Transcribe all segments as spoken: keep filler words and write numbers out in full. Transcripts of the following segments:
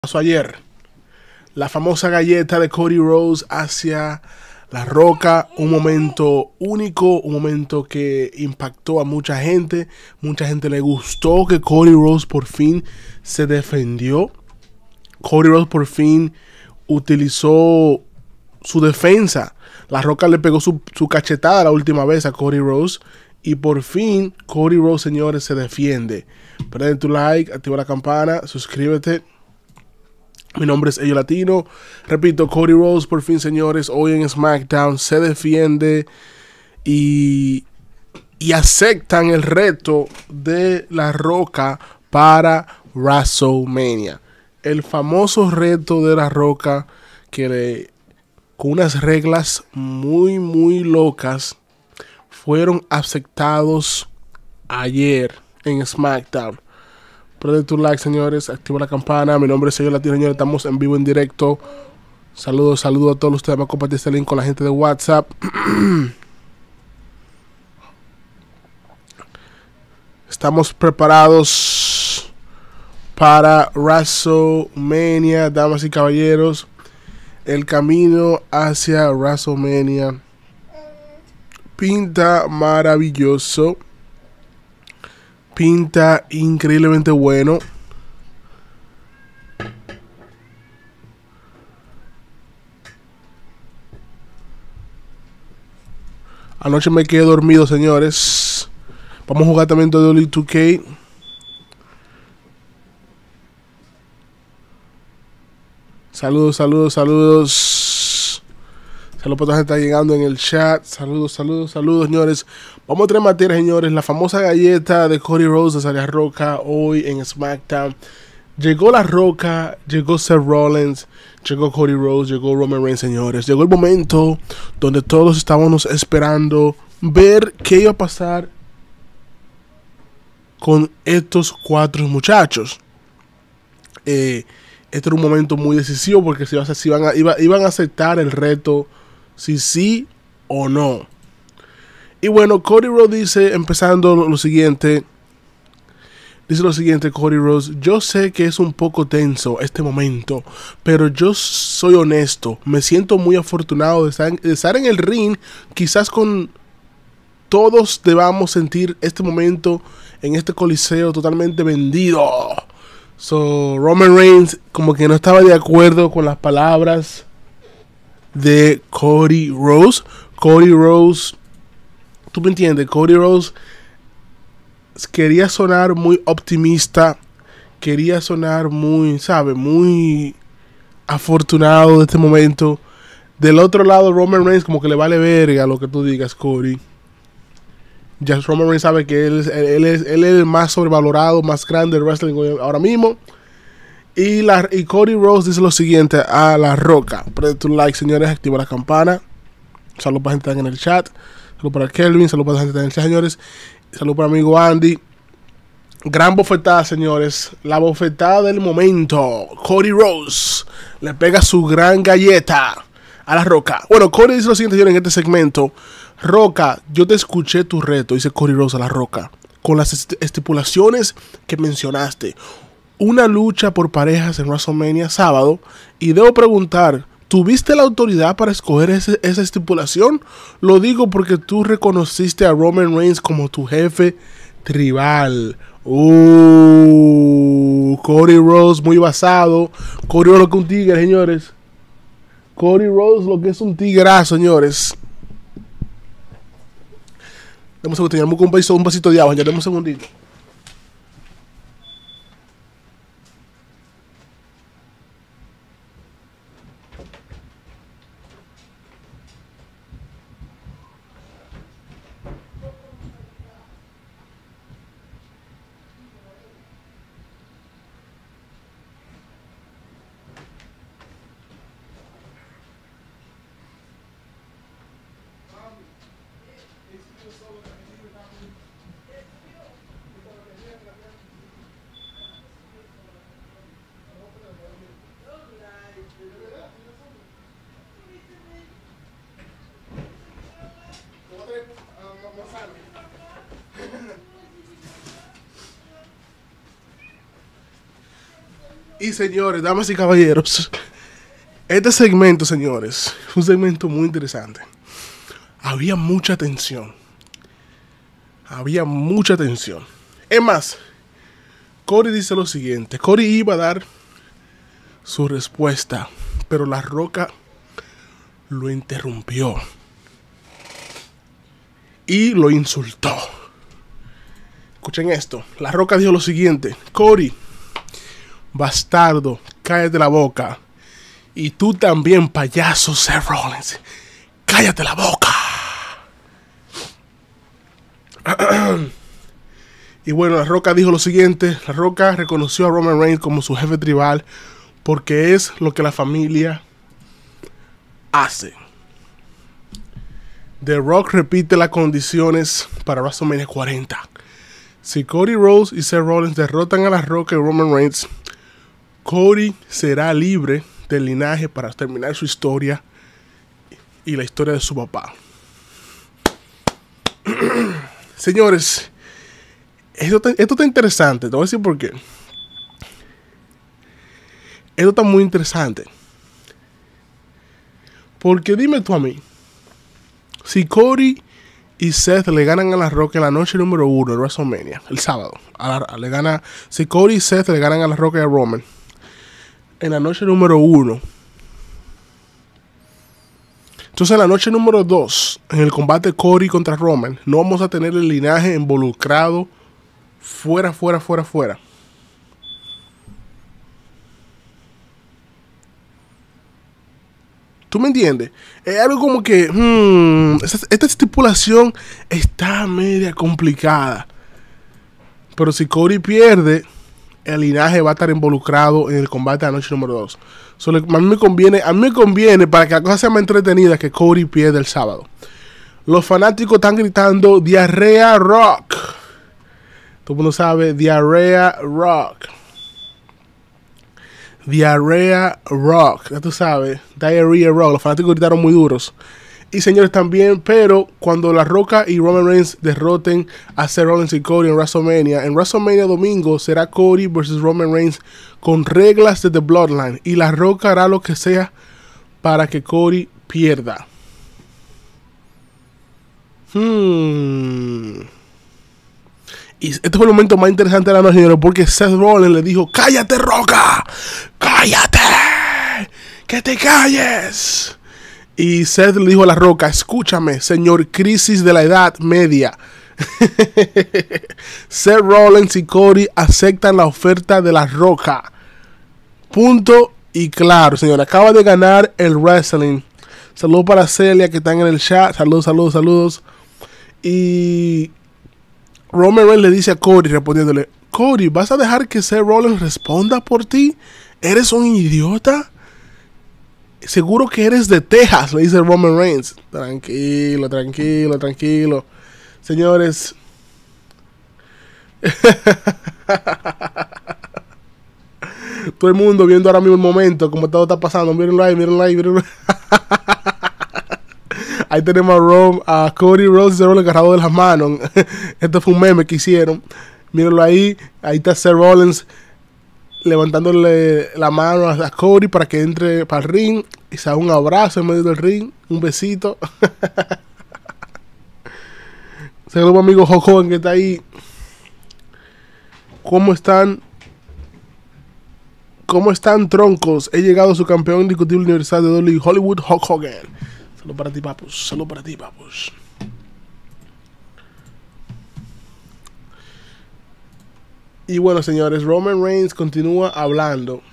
Pasó ayer. La famosa galleta de Cody Rhodes hacia La Roca. Un momento único, un momento que impactó a mucha gente. Mucha gente le gustó que Cody Rhodes por fin se defendió. Cody Rhodes por fin utilizó su defensa. La Roca le pegó su, su cachetada la última vez a Cody Rhodes. Y por fin Cody Rhodes, señores, se defiende. Prende tu like, activa la campana, suscríbete. Mi nombre es Ello Latino. Repito, Cody Rhodes por fin, señores, hoy en SmackDown se defiende y, y aceptan el reto de La Roca para WrestleMania. El famoso reto de La Roca que le, con unas reglas muy, muy locas fueron aceptados ayer en SmackDown. Prende tu like, señores, activa la campana. Mi nombre es Ello Latino, señores, estamos en vivo, en directo. Saludos, saludos a todos ustedes. Vamos a compartir este link con la gente de WhatsApp. Estamos preparados para WrestleMania, damas y caballeros. El camino hacia WrestleMania pinta maravilloso. Pinta increíblemente bueno. Anoche me quedé dormido, señores. Vamos a jugar también W dos K. Saludos, saludos, saludos. Saludos para toda la gente que está llegando en el chat. Saludos, saludos, saludos, señores. Vamos a tener materia, señores. La famosa galleta de Cody Rhodes hacia La Roca hoy en SmackDown. Llegó La Roca, llegó Seth Rollins, llegó Cody Rhodes, llegó Roman Reigns, señores. Llegó el momento donde todos estábamos esperando ver qué iba a pasar con estos cuatro muchachos. Eh, este era un momento muy decisivo porque si, si iban, a, iba, iban a aceptar el reto, si sí o no. Y bueno, Cody Rhodes dice, empezando lo, lo siguiente, dice lo siguiente Cody Rhodes: yo sé que es un poco tenso este momento, pero yo soy honesto, me siento muy afortunado de estar, de estar en el ring, quizás con todos debamos sentir este momento en este coliseo totalmente vendido. So, Roman Reigns como que no estaba de acuerdo con las palabras de Cody Rhodes. Cody Rhodes, tú me entiendes, Cody Rhodes quería sonar muy optimista, quería sonar muy, ¿sabes? Muy afortunado de este momento. Del otro lado, Roman Reigns como que le vale verga lo que tú digas, Cody. Ya Roman Reigns sabe que él es, él es, él es el más sobrevalorado, más grande del wrestling ahora mismo. Y, la, y Cody Rhodes dice lo siguiente a La Roca: prende tu like, señores, activa la campana. Saludos para la gente que está en el chat. Saludos para Kelvin, saludos para la gente que está en el chat, señores. Saludos para mi amigo Andy. Gran bofetada, señores. La bofetada del momento. Cody Rhodes le pega su gran galleta a La Roca. Bueno, Cody dice lo siguiente, señores, en este segmento: Roca, yo te escuché tu reto, dice Cody Rhodes a La Roca, con las estipulaciones que mencionaste. Una lucha por parejas en WrestleMania sábado. Y debo preguntar, ¿tuviste la autoridad para escoger ese, esa estipulación? Lo digo porque tú reconociste a Roman Reigns como tu jefe tribal. Uh, Cody Rhodes muy basado. Cody Rhodes lo que es un tigre, señores. Cody Rhodes lo que es un tigrazo, señores. Demos un segundito, un vasito, un vasito de agua, ya demos un segundito. Y señores, damas y caballeros, este segmento, señores, fue un segmento muy interesante. Había mucha tensión. Había mucha tensión. Es más, Cody dice lo siguiente. Cody iba a dar su respuesta, pero La Roca lo interrumpió y lo insultó. Escuchen esto. La Roca dijo lo siguiente: Cody, bastardo, cállate la boca. Y tú también, payaso Seth Rollins, cállate la boca. Y bueno, La Roca dijo lo siguiente. La Roca reconoció a Roman Reigns como su jefe tribal porque es lo que la familia hace. The Rock repite las condiciones para WrestleMania cuarenta. Si Cody Rhodes y Seth Rollins derrotan a La Roca y Roman Reigns, Cody será libre del linaje para terminar su historia y la historia de su papá. Señores, esto, esto está interesante. Te voy a decir por qué. Esto está muy interesante. Porque dime tú a mí, si Cody y Seth le ganan a La Roca en la noche número uno de WrestleMania, el sábado, a la, le gana, si Cody y Seth le ganan a La Roca y a Roman en la noche número uno, entonces en la noche número dos, en el combate Cody contra Roman, no vamos a tener el linaje involucrado fuera, fuera, fuera, fuera. ¿Tú me entiendes? Es algo como que hmm, esta, esta estipulación está media complicada. Pero si Cody pierde, el linaje va a estar involucrado en el combate de la noche número dos. So, a mí me conviene, a mí me conviene para que la cosa sea más entretenida que Cody pierda el sábado. Los fanáticos están gritando Diarrea Rock. Todo el mundo sabe Diarrea Rock. Diarrea Rock, ya tú sabes, Diarrhea Rock. Los fanáticos gritaron muy duros. Y señores también, pero cuando La Roca y Roman Reigns derroten a Seth Rollins y Cody en WrestleMania, en WrestleMania domingo será Cody versus Roman Reigns con reglas de The Bloodline. Y La Roca hará lo que sea para que Cody pierda. Hmm... Y este fue el momento más interesante de la noche, señores, porque Seth Rollins le dijo: ¡cállate, Roca! ¡Cállate! ¡Que te calles! Y Seth le dijo a La Roca: escúchame, señor crisis de la edad media. Seth Rollins y Cody aceptan la oferta de La Roca. Punto y claro, señor. Acaba de ganar el wrestling. Saludos para Celia que están en el chat. Saludos, saludos, saludos. Y Roman Reigns le dice a Cody respondiéndole: Cody, ¿vas a dejar que Seth Rollins responda por ti? ¿Eres un idiota? Seguro que eres de Texas, le dice Roman Reigns. Tranquilo, tranquilo, tranquilo. Señores. Todo el mundo viendo ahora mismo el momento, como todo está pasando. Mírenlo ahí, mírenlo ahí, mírenlo ahí. Ahí tenemos a, Rom, a Cody Rhodes y Seth Rollins agarrados de las manos. Esto fue un meme que hicieron. Mírenlo ahí. Ahí está Seth Rollins levantándole la mano a Cody para que entre para el ring. Y se da un abrazo en medio del ring. Un besito. Saludos, amigo Hulk Hogan que está ahí. ¿Cómo están? ¿Cómo están, troncos? He llegado a su campeón indiscutible universal de W Hollywood, Hulk Hogan. Saludos para ti, papus. Saludos para ti, papus. Y bueno, señores, Roman Reigns continúa hablando.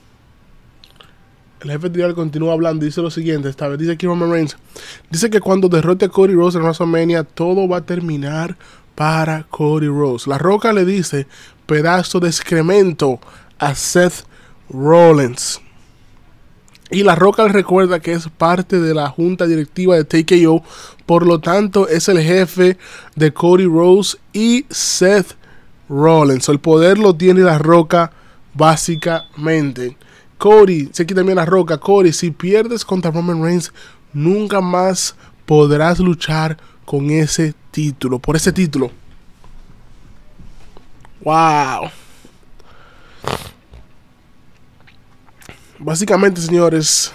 El jefe tribal continúa hablando y dice lo siguiente. Esta vez dice aquí Roman Reigns. Dice que cuando derrote a Cody Rhodes en WrestleMania, todo va a terminar para Cody Rhodes. La Roca le dice pedazo de excremento a Seth Rollins. Y La Roca le recuerda que es parte de la junta directiva de T K O, por lo tanto es el jefe de Cody Rhodes y Seth Rollins. El poder lo tiene La Roca básicamente. Cody, se quita también La Roca. Cody, si pierdes contra Roman Reigns, nunca más podrás luchar con ese título, por ese título. Wow. Básicamente, señores.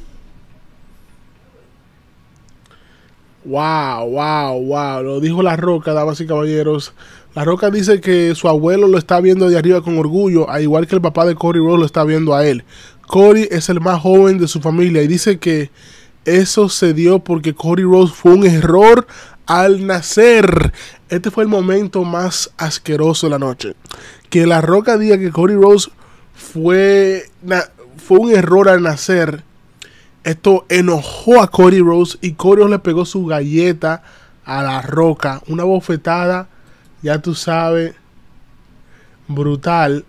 Wow, wow, wow. Lo dijo La Roca, damas y caballeros. La Roca dice que su abuelo lo está viendo de arriba con orgullo, al igual que el papá de Cody Rhodes lo está viendo a él. Cody es el más joven de su familia y dice que eso se dio porque Cody Rhodes fue un error al nacer. Este fue el momento más asqueroso de la noche. Que La Roca diga que Cody Rhodes fue, fue un error al nacer. Esto enojó a Cody Rhodes y Cody Rhodes le pegó su galleta a La Roca. Una bofetada, ya tú sabes, brutal.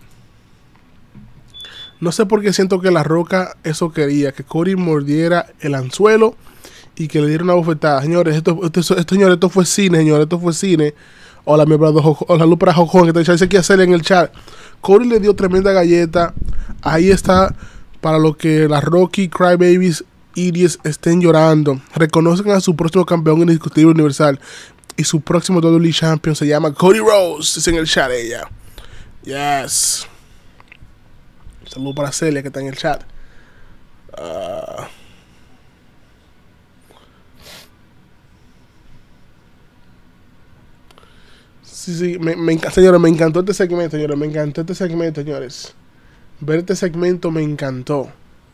No sé por qué siento que La Roca eso quería, que Cody mordiera el anzuelo y que le diera una bofetada. Señores, esto, esto, esto, señores, esto fue cine, señores, esto fue cine. Hola, mi brother, hola, luz para Jojón, que te dice que hacer en el chat. Cody le dio tremenda galleta. Ahí está. Para lo que las Rocky Crybabies Idiots estén llorando, reconocen a su próximo campeón indiscutible universal y su próximo W W E Champion se llama Cody Rhodes. Es en el chat ella. Yes. Saludos para Celia que está en el chat. Uh, sí, sí, me, me, señores, me encantó este segmento, señores. Me encantó este segmento, señores. Ver este segmento me encantó.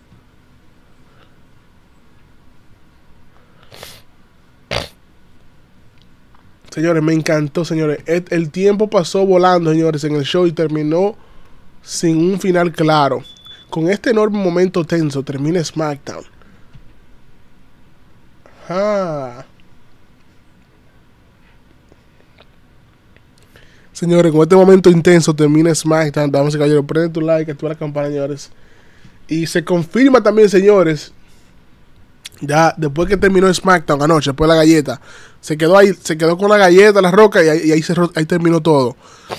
Señores, me encantó, señores. El, el tiempo pasó volando, señores, en el show y terminó sin un final claro. Con este enorme momento tenso termina SmackDown. Ah. Señores, con este momento intenso termina SmackDown. Damas y caballeros, prende tu like, activa la campana, señores. Y se confirma también, señores, ya después que terminó SmackDown anoche, después de la galleta, se quedó ahí, se quedó con la galleta, La Roca, y ahí, y ahí, cerró, ahí terminó todo.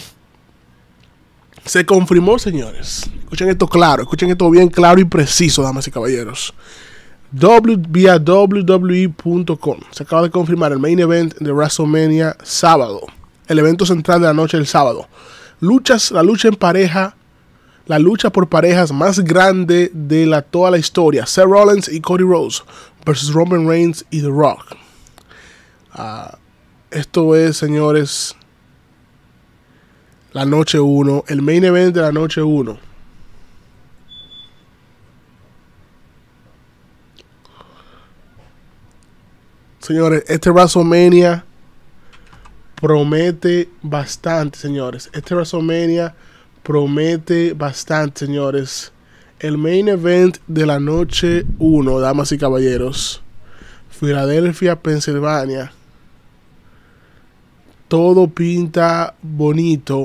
Se confirmó, señores. Escuchen esto claro, escuchen esto bien claro y preciso, damas y caballeros. W, vía W W E punto com. Se acaba de confirmar el main event de WrestleMania sábado. El evento central de la noche del sábado. Luchas, la lucha en pareja, la lucha por parejas más grande de la, toda la historia. Seth Rollins y Cody Rhodes versus Roman Reigns y The Rock. Uh, esto es, señores, la noche uno, el main event de la noche uno. Señores, este WrestleMania promete bastante, señores. Este WrestleMania promete bastante, señores. El main event de la noche uno, damas y caballeros. Filadelfia, Pensilvania. Todo pinta bonito.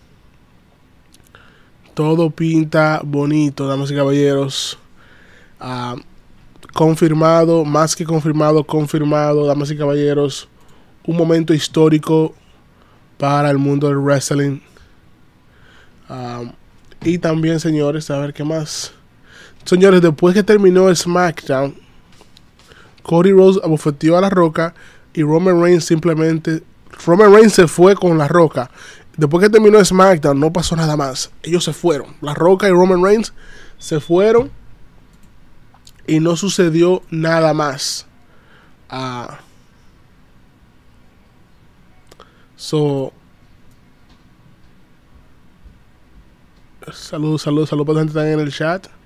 Todo pinta bonito, damas y caballeros. Uh, confirmado, más que confirmado, confirmado, damas y caballeros. Un momento histórico para el mundo del wrestling. Um, y también, señores, a ver qué más. Señores, después que terminó el SmackDown, Cody Rhodes abofeteó a La Roca y Roman Reigns simplemente... Roman Reigns se fue con La Roca. Después que terminó el SmackDown, no pasó nada más. Ellos se fueron. La Roca y Roman Reigns se fueron y no sucedió nada más. Ah... Uh, So, saludos, saludos, saludos para la gente que está en el chat.